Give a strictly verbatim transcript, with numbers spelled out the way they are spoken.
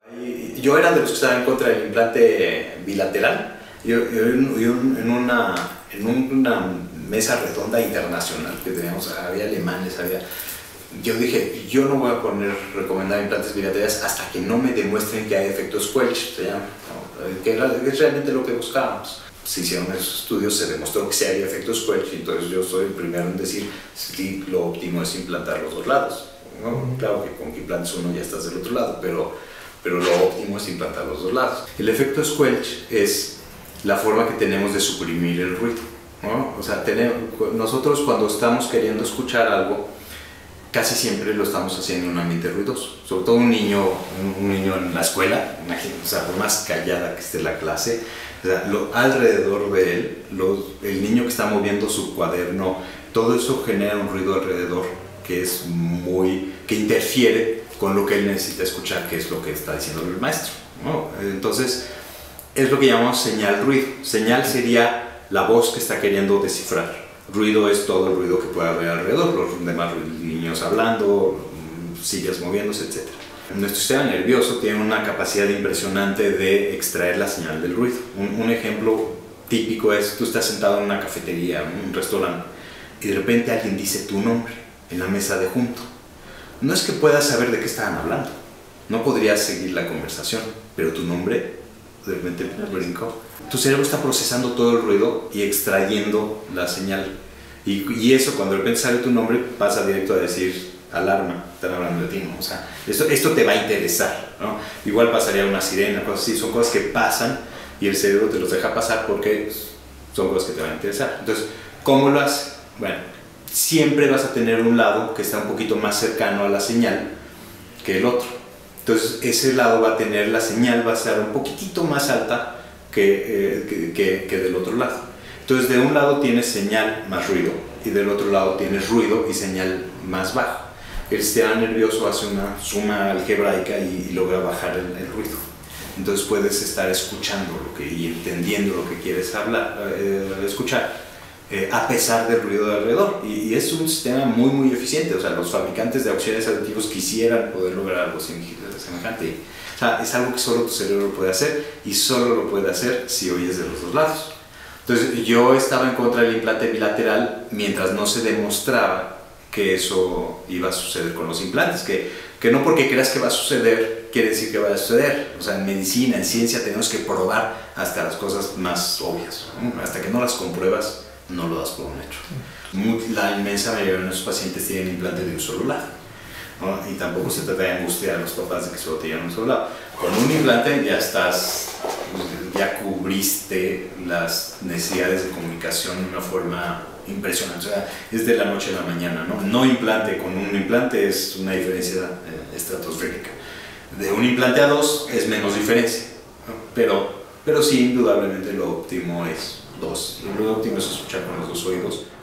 Yo era de los que estaban en contra del implante bilateral. Yo, yo, yo en, una, en una mesa redonda internacional que teníamos, había alemanes, había... Yo dije, yo no voy a poner recomendar implantes bilaterales hasta que no me demuestren que hay efectos Squelch, ¿se llama? ¿No? Que es realmente lo que buscábamos. Se hicieron esos estudios, se demostró que sí había efectos Squelch, entonces yo soy el primero en decir si lo óptimo es implantar los dos lados, ¿no? Claro que con que implantes uno ya estás del otro lado, pero, pero lo óptimo es implantar los dos lados. El efecto Squelch es la forma que tenemos de suprimir el ruido, ¿no? O sea, tenemos, nosotros cuando estamos queriendo escuchar algo, casi siempre lo estamos haciendo en un ambiente ruidoso. Sobre todo un niño, un, un niño en la escuela, imagínate, o sea, por más callada que esté la clase, o sea, lo, alrededor de él, lo, el niño que está moviendo su cuaderno, todo eso genera un ruido alrededor que es muy, que interfiere con lo que él necesita escuchar, que es lo que está diciendo el maestro, ¿no? Entonces, es lo que llamamos señal ruido. Señal sería la voz que está queriendo descifrar. Ruido es todo el ruido que puede haber alrededor, los demás niños hablando, sillas moviéndose, etcétera. Nuestro sistema nervioso tiene una capacidad impresionante de extraer la señal del ruido. Un, un ejemplo típico es, tú estás sentado en una cafetería, en un restaurante, y de repente alguien dice tu nombre en la mesa de junto. No es que puedas saber de qué estaban hablando, no podrías seguir la conversación, pero tu nombre de repente brincó. Tu cerebro está procesando todo el ruido y extrayendo la señal. Y, y eso, cuando de repente sale tu nombre, pasa directo a decir alarma, están hablando de ti, ¿no? O sea, esto, esto te va a interesar, ¿no? Igual pasaría una sirena, cosas así, son cosas que pasan y el cerebro te los deja pasar porque son cosas que te van a interesar. Entonces, ¿cómo lo hace? Bueno, siempre vas a tener un lado que está un poquito más cercano a la señal que el otro. Entonces, ese lado va a tener, la señal va a ser un poquitito más alta que, eh, que, que, que del otro lado. Entonces, de un lado tienes señal más ruido y del otro lado tienes ruido y señal más bajo. El sistema nervioso hace una suma algebraica y, y logra bajar el, el ruido. Entonces puedes estar escuchando lo que, y entendiendo lo que quieres hablar, eh, escuchar, eh, a pesar del ruido de alrededor. Y, y es un sistema muy muy eficiente. O sea, los fabricantes de auxiliares auditivos quisieran poder lograr algo semejante. O sea, es algo que solo tu cerebro puede hacer y solo lo puede hacer si oyes de los dos lados. Entonces yo estaba en contra del implante bilateral mientras no se demostraba que eso iba a suceder con los implantes, que, que no porque creas que va a suceder quiere decir que va a suceder. O sea, en medicina, en ciencia tenemos que probar hasta las cosas más obvias, ¿no? Hasta que no las compruebas no lo das por un hecho. Muy, la inmensa mayoría de nuestros pacientes tienen implantes de un solo lado, ¿no? Y tampoco se trata de angustiar a los papás de que solo tienen un solo lado. Con un implante ya estás, ya cubriste las necesidades de comunicación de una forma impresionante. O sea, es de la noche a la mañana, ¿no? No implante con un implante es una diferencia eh, estratosférica. De un implante a dos es menos diferencia, ¿no? pero, pero sí, indudablemente lo óptimo es dos. Lo óptimo es escuchar con los dos oídos.